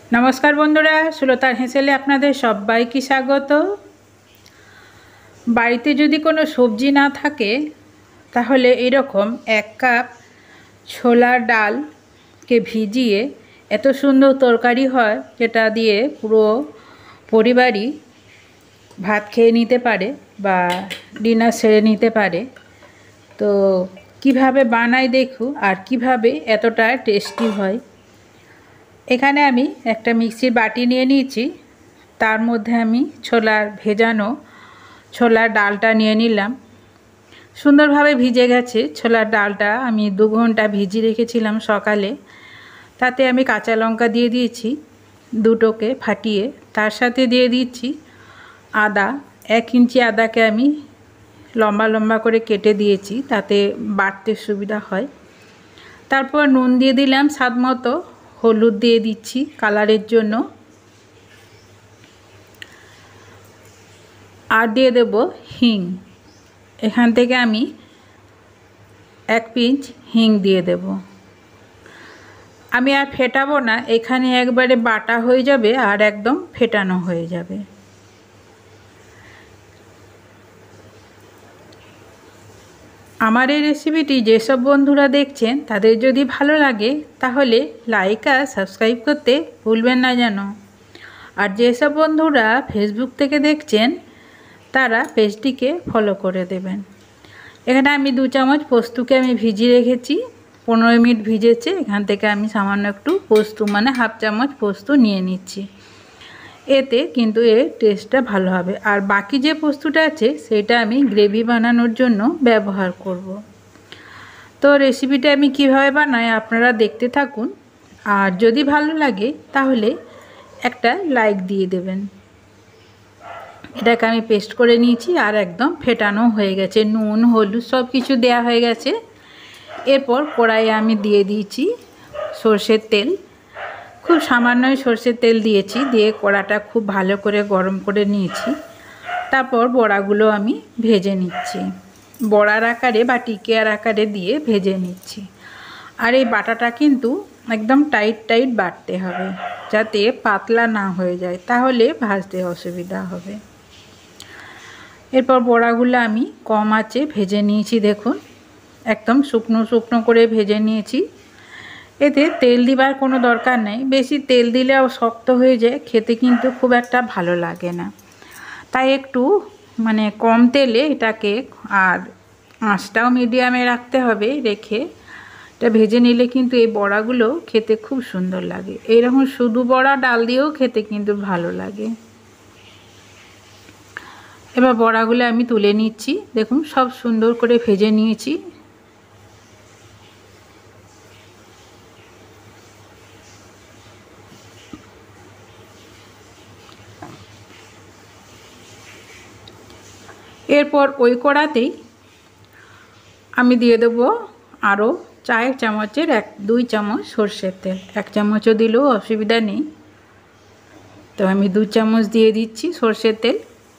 नमस्कार बंधुरा सुलतार हेसेले आपनादेर सबाइके स्वागत। बाड़ीते यदि कोनो सब्जी ना थाके ताहले एरकम एक कप छोलार डाल के भिजिए एत सुंदर तरकारी हय जेटा दिए पुरो परिवारई भात खेये निते पारे बा डिनार सेरे निते पारे। तो किभाबे बानाई देखो और किभाबे एतटा टेस्टी हय। एखाने आमी एकटा मिक्सिर बाटी निये निয়েছি, तार मध्य आमी छोलार भेजानो छोलार डालटा निये निलाम। सुंदरभावे भिजे गेछे छोलार डालटा। आमी 2 घंटा भिजिए रेखेछिलाम सकाले। ताते आमी काँचा लंका दिए दिएछि दुटोके फाटिए, तार साथे दिए दिচ্ছি आदा। 1 इंची आदाके आमी लम्बा लम्बा करे केटे दिएछि ताते बाटते सुविधा हय। तारपर नुन दिए दिलाम स्वाद मतो, हलुद दिए दिচ্ছি कालारेर जोन्नो, और दिए देब हिंग। एखान थेके आमी 1 पिंच हिंग दिए देब। आमी आर फेटाबो ना, एखाने एकबारे बाटा हये जाबे और एकदम फेटानो हये जाबे। आमार এই রেসিপিটি যেসব বন্ধুরা দেখছেন তাদের যদি ভালো লাগে তাহলে লাইক আর সাবস্ক্রাইব করতে ভুলবেন না যেন। আর যেসব বন্ধুরা ফেসবুক থেকে দেখছেন তারা পেজটিকে ফলো করে দেবেন। এখানে আমি 2 চামচ পোস্তকে আমি ভিজিয়ে রেখেছি, 15 মিনিট ভিজেছে। এখান থেকে আমি সামান্য একটু পোস্ত মানে হাফ চামচ পোস্ত নিয়ে নিচ্ছি। এতে কিন্তু এর টেস্টটা ভালো হবে। আর বাকি যে পোস্তটা আছে সেটা আমি গ্রেভি বানানোর জন্য ব্যবহার করব। তো রেসিপিটা আমি কিভাবে বানাই আপনারা দেখতে থাকুন। আর যদি ভালো লাগে তাহলে একটা লাইক দিয়ে দেবেন। এটাকে আমি পেস্ট করে নিয়েছি আর একদম ফেটানো হয়ে গেছে। নুন হলুদ সব কিছু দেওয়া হয়ে গেছে। এরপর কড়াইয়ে আমি দিয়ে দিয়েছি সরষের তেল। খুব সামান্যই সরষের তেল দিয়েছি, দিয়ে কড়াটা খুব ভালো করে গরম করে নিয়েছি। তারপর বড়াগুলো আমি ভেজে নিচ্ছি, বড়ার আকারে বা টিকিয়ার আকারে দিয়ে ভেজে নিচ্ছি। আর এই বাটাটা কিন্তু একদম টাইট টাইট বাটতে হবে যাতে পাতলা না হয়ে যায়, তাহলে ভাজতে অসুবিধা হবে। এরপর বড়াগুলো আমি কম আঁচে ভেজে নিয়েছি। দেখুন একদম শুকনো শুকনো করে ভেজে নিয়েছি। এতে তেল দিবার কোনো দরকার নেই, বেশি তেল দিলেও শক্ত হয়ে যায়, খেতে কিন্তু খুব একটা ভালো লাগে না। তাই একটু মানে কম তেলে এটাকে আর আঁচটাও মিডিয়ামে রাখতে হবে, রেখে এটা ভেজে নিলে কিন্তু এই বড়াগুলো খেতে খুব সুন্দর লাগে। এইরকম শুধু বড়া ডাল দিয়েও খেতে কিন্তু ভালো লাগে। এবার বড়াগুলো আমি তুলে নিচ্ছি। দেখুন সব সুন্দর করে ভেজে নিয়েছি। এরপর ওই কড়াতেই আমি দিয়ে দেব আরও 4 চামচের 2 চামচ সরষের তেল। 1 চামচও দিলেও অসুবিধা নেই, তো আমি 2 চামচ দিয়ে দিচ্ছি সরষের তেল।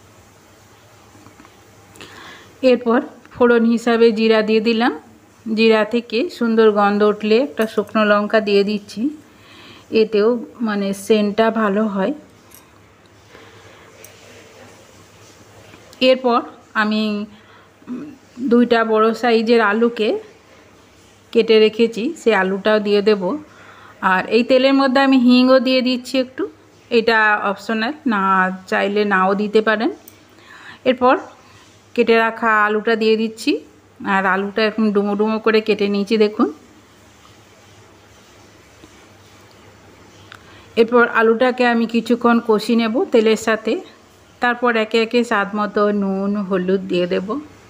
এরপর ফোড়ন হিসাবে জিরা দিয়ে দিলাম। জিরা থেকে সুন্দর গন্ধ উঠলে একটা শুকনো লঙ্কা দিয়ে দিচ্ছি, এতেও মানে সেন্টটা ভালো হয়। এরপর আমি 2টা বড় সাইজের আলুকে কেটে রেখেছি, সেই আলুটাও দিয়ে দেব। আর এই তেলের মধ্যে আমি হিংও দিয়ে দিচ্ছি একটু, এটা অপশনাল, না চাইলে নাও দিতে পারেন। এরপর কেটে রাখা আলুটা দিয়ে দিচ্ছি, আর আলুটা এখন ডুমো ডুমো করে কেটে নিয়েছি দেখুন। এরপর আলুটাকে আমি কিছুক্ষণ কষিয়ে নেব তেলের সাথে। তারপর একে একে স্বাদ মতো নুন হলুদ দিয়ে দেব।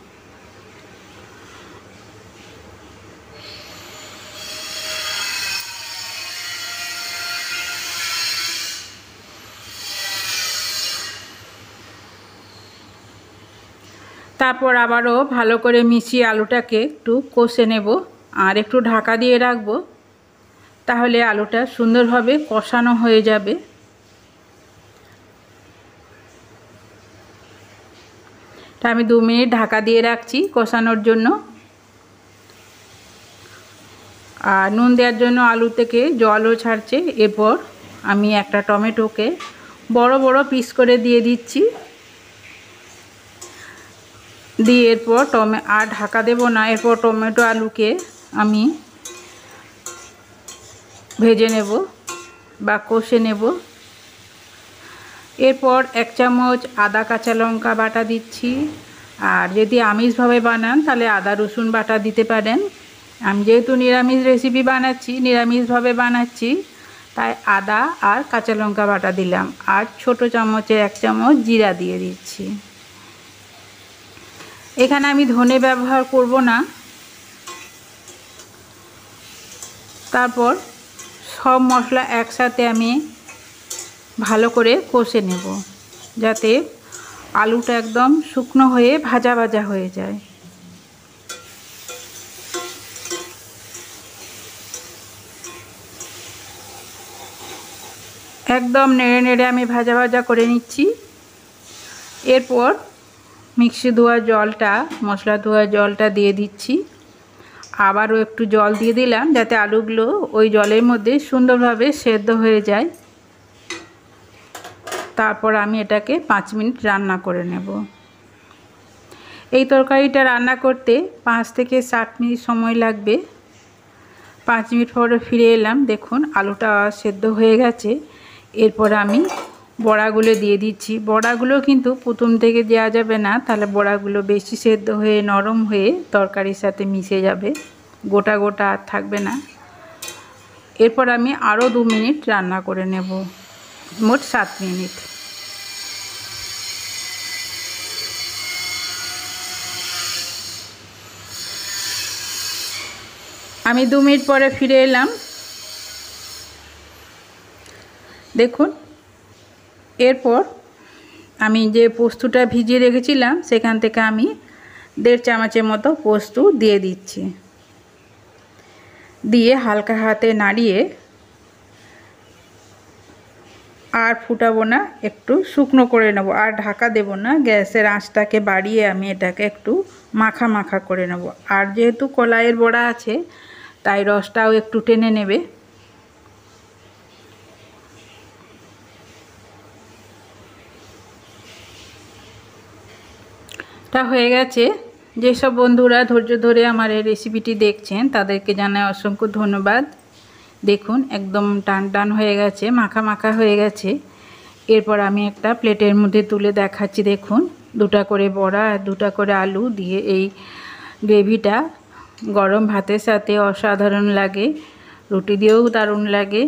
তারপর আবারও ভালো করে মিশিয়ে আলুটাকে একটু কষে নেব আর একটু ঢাকা দিয়ে রাখব, তাহলে আলুটা সুন্দরভাবে কষানো হয়ে যাবে। আমি 2 মিনিট ঢাকা দিয়ে রাখছি কষানোর জন্য। আর নুন দেওয়ার জন্য আলু থেকে জলও ছাড়ছে। এরপর আমি একটা টমেটোকে বড় বড় পিস করে দিয়ে দিচ্ছি। দিয়ে এরপর আর ঢাকা দেব না। এরপর টমেটো আলুকে আমি ভেজে নেব বা কষে নেব। এরপর 1 চামচ আদা কাঁচা লঙ্কা বাটা দিচ্ছি। আর যদি আমিষভাবে বানান তাহলে আদা রসুন বাটা দিতে পারেন। আমি যেহেতু নিরামিষ রেসিপি বানাচ্ছি, নিরামিষভাবে বানাচ্ছি, তাই আদা আর কাঁচা লঙ্কা বাটা দিলাম। আর ছোট চামচে 1 চামচ জিরা দিয়ে দিচ্ছি। এখানে আমি ধনে ব্যবহার করব না। তারপর সব মশলা একসাথে আমি ভালো করে কষে নেব, যাতে আলুটা একদম শুকনো হয়ে ভাজা ভাজা হয়ে যায়। একদম নেড়ে নেড়ে আমি ভাজা ভাজা করে নিচ্ছি। এরপর মিক্সি ধোয়া জলটা, মশলা ধোয়া জলটা দিয়ে দিচ্ছি। আবারও একটু জল দিয়ে দিলাম, যাতে আলুগুলো ওই জলের মধ্যে সুন্দরভাবে সেদ্ধ হয়ে যায়। তারপর আমি এটাকে 5 মিনিট রান্না করে নেব। এই তরকারিটা রান্না করতে 5 থেকে 7 মিনিট সময় লাগবে। 5 মিনিট পরে ফিরে এলাম, দেখুন আলুটা সেদ্ধ হয়ে গেছে। এরপর আমি বড়াগুলো দিয়ে দিচ্ছি। বড়াগুলো কিন্তু প্রথম থেকে দেওয়া যাবে না, তাহলে বড়াগুলো বেশি সেদ্ধ হয়ে নরম হয়ে তরকারির সাথে মিশে যাবে, গোটা গোটা আর থাকবে না। এরপর আমি আরও 2 মিনিট রান্না করে নেব, মোট 7 মিনিট। আমি 2 মিনিট পরে ফিরে এলাম, দেখুন। এরপর আমি যে পোস্তটা ভিজিয়ে রেখেছিলাম সেখান থেকে আমি 1.5 চামচের মতো পোস্ত দিয়ে দিচ্ছি। দিয়ে হালকা হাতে নাড়িয়ে, আর ফুটাবো না, একটু শুকনো করে নেব। আর ঢাকা দেব না, গ্যাসের আঁচটাকে বাড়িয়ে আমি এটাকে একটু মাখা মাখা করে নেব। আর যেহেতু কলাইয়ের বড়া আছে, তাই রসটাও একটু টেনে নেবে। টা হয়ে গেছে। যেসব বন্ধুরা ধৈর্য ধরে আমার এই রেসিপিটি দেখছেন তাদেরকে জানাই অসংখ্য ধন্যবাদ। দেখুন একদম টান টান হয়ে গেছে, মাখা মাখা হয়ে গেছে। এরপর আমি একটা প্লেটের মধ্যে তুলে দেখাচ্ছি। দেখুন 2টা করে বড়া আর 2টা করে আলু দিয়ে এই গ্রেভিটা গরম ভাতের সাথে অসাধারণ লাগে, রুটি দিয়েও দারুণ লাগে।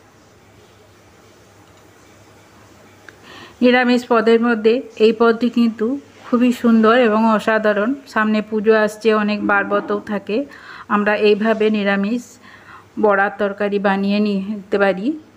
নিরামিষ পদের মধ্যে এই পদটি কিন্তু খুবই সুন্দর এবং অসাধারণ। সামনে পুজো আসছে, অনেক বারবতও থাকে, আমরা এইভাবে নিরামিষ বড়ার তরকারি বানিয়ে নিতে পারি।